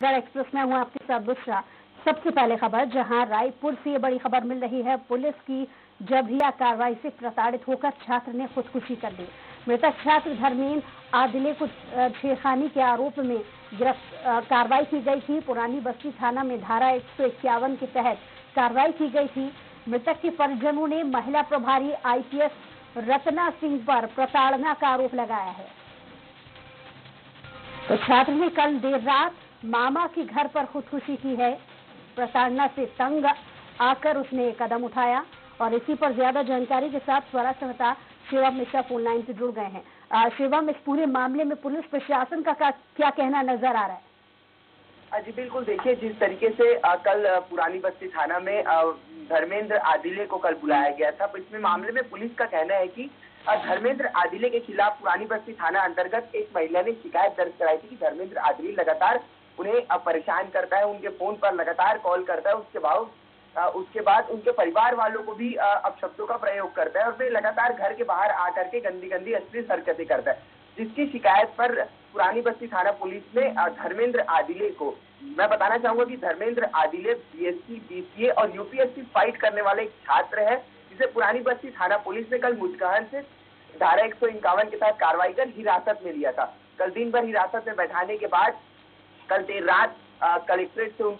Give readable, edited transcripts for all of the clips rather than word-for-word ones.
Express में हूं आपके साथ बुशरा। सबसे पहले खबर, जहां रायपुर से बड़ी खबर मिल रही है। पुलिस की जबरिया कार्रवाई से प्रताड़ित होकर छात्र ने खुदकुशी कर ली। मृतक छात्र धर्मेंद्र आदिले को छेड़खानी के आरोप में कार्रवाई की गई थी। पुरानी बस्ती थाना में धारा 151 के तहत कार्रवाई की गई थी। मृतक के परिजनों ने महिला प्रभारी आईपीएस रत्ना सिंह पर प्रताड़ना का आरोप लगाया है। तो छात्र ने कल देर रात मामा के घर पर खुदकुशी की है। प्रताड़ना से तंग आकर उसने कदम उठाया। और इसी पर ज्यादा जानकारी के साथ स्वरा संहिता शिवम मिश्रा फोन लाइन से जुड़ गए हैं। शिवम, इस पूरे मामले में पुलिस प्रशासन का क्या कहना नजर आ रहा है? जी बिल्कुल, देखिए जिस तरीके से कल पुरानी बस्ती थाना में धर्मेंद्र आदिले को कल बुलाया गया था, तो इसमें मामले में पुलिस का कहना है कि धर्मेंद्र आदिले के खिलाफ पुरानी बस्ती थाना अंतर्गत एक महिला ने शिकायत दर्ज कराई थी कि धर्मेंद्र आदिले लगातार उन्हें परेशान करता है, उनके फोन पर लगातार कॉल करता है। उसके बाद उनके परिवार वालों को भी अपशब्दों का प्रयोग करता है और वे लगातार घर के बाहर आकर के गंदी गंदी अश्लील हरकतें करता है, जिसकी शिकायत पर पुरानी बस्ती थाना पुलिस ने धर्मेंद्र आदिले को, मैं बताना चाहूंगा कि धर्मेंद्र आदिले बीएससी, बीसीए और यूपीएससी फाइट करने वाले एक छात्र है, जिसे पुरानी बस्ती थाना पुलिस ने कल मुजगहन से धारा 151 के तहत कार्रवाई कर हिरासत में लिया था। कल दिन भर हिरासत में बैठाने के बाद कल देर रात कलेक्ट्रेट से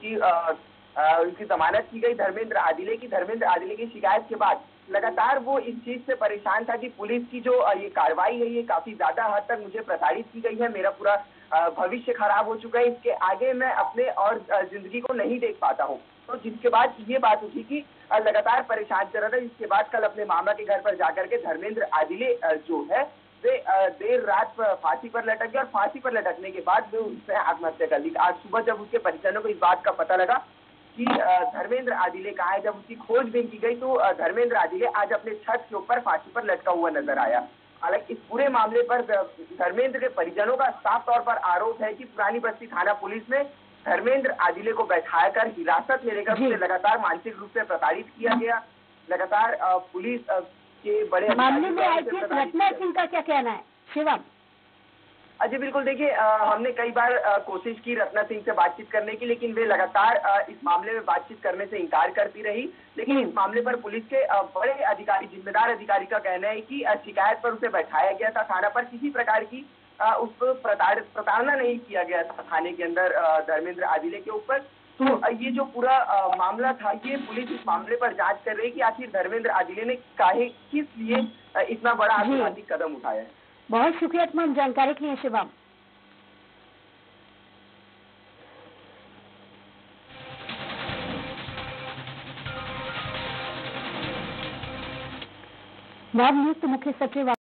उनकी जमानत की गई धर्मेंद्र आदिले की शिकायत के बाद लगातार वो इस चीज से परेशान था कि पुलिस की जो ये कार्रवाई है, ये काफी ज्यादा हद तक मुझे प्रताड़ित की गई है, मेरा पूरा भविष्य खराब हो चुका है, इसके आगे मैं अपने और जिंदगी को नहीं देख पाता हूँ। तो जिसके बाद ये बात उठी कि लगातार परेशान कर रहा था, जिसके बाद कल अपने मामा के घर पर जाकर के धर्मेंद्र आदिले जो है वे देर रात फांसी पर लटक गया और फांसी पर लटकने के बाद वे उसने आत्महत्या कर ली। आज सुबह जब उसके परिजनों को इस बात का पता लगा कि धर्मेंद्र आदिले कहाँ है, जब उसकी खोजबीन की गई तो धर्मेंद्र आदिले आज अपने छत के ऊपर फांसी पर लटका हुआ नजर आया। हालांकि इस पूरे मामले पर धर्मेंद्र के परिजनों का साफ तौर पर आरोप है कि पुरानी बस्ती थाना पुलिस ने धर्मेंद्र आदिले को बैठाकर हिरासत में लेकर उसे लगातार मानसिक रूप से प्रताड़ित किया गया। लगातार पुलिस के बड़े मामले में आईपीएस रत्ना सिंह का क्या कहना है शिवम? जी बिल्कुल, देखिए हमने कई बार कोशिश की रत्ना सिंह से बातचीत करने की, लेकिन वे लगातार इस मामले में बातचीत करने से इनकार करती रही। लेकिन इस मामले पर पुलिस के बड़े अधिकारी, जिम्मेदार अधिकारी का कहना है कि शिकायत पर उसे बैठाया गया था थाना पर, किसी प्रकार की उसको प्रताड़ना नहीं किया गया था थाने के अंदर धर्मेंद्र आदिले के ऊपर। तो ये जो पूरा मामला था, ये पुलिस इस मामले पर जांच कर रही है कि आखिर धर्मेंद्र आदिले ने किस लिए इतना बड़ा आपराधिक कदम उठाया है। बहुत शुक्रिया तमाम जानकारी के लिए शिवम। नवनियुक्त मुख्य सचिव